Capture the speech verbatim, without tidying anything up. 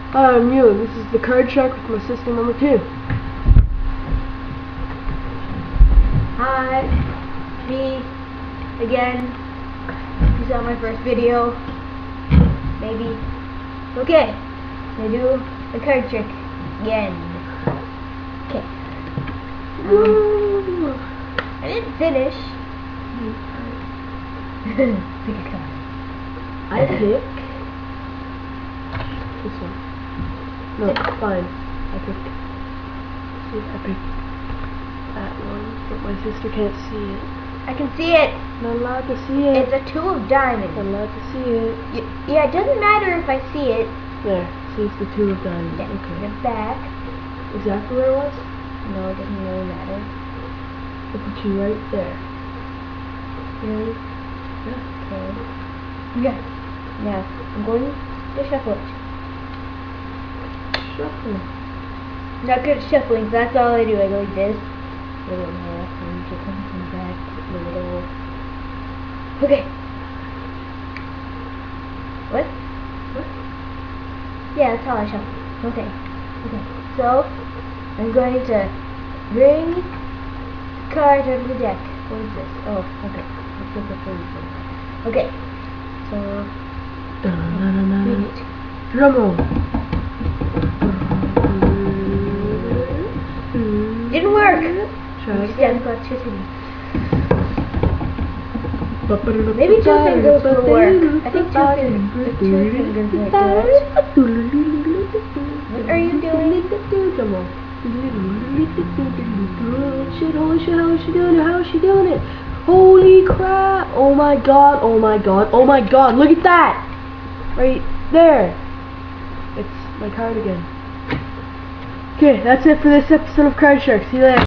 Hi, I'm you, and this is the Card Shark with my sister number two. Hi, me again. This is my first video. Maybe. Okay, I do the card trick again. Okay. Um, I didn't finish. Pick a card. I pick this one. No, fine. I pick. See, I pick that one, but my sister can't see it. I can see it. Not allowed to see it. It's a two of diamonds. Not allowed to see it. Y yeah, it doesn't matter if I see it. There. See, it's the two of diamonds. Yeah, okay. the back. Exactly where it was? No, it doesn't really matter. I'll put you right there. Really? Yeah. Okay. Yeah. Now, I'm going to shuffle it. Shuffle. Not good at shuffling, so that's all I do. I go like this. A little left, and just come back. A little. Okay. What? What? Yeah, that's how I shuffle. Okay. Okay. So, I'm going to bring the card out of the deck. What is this? Oh, okay. Let's look at this. Okay. So, read it. Drum roll. Didn't work. Try it Yeah, again. got two fingers. Maybe two fingers will work. I think two fingers. Two fingers might do it. What are you doing? Drum roll. Shit, holy shit, how is she doing it? How is she doing it? Holy crap! Oh my god, oh my god, oh my god, look at that! Right there! It's my card again. Okay, that's it for this episode of Card Shark. See you later.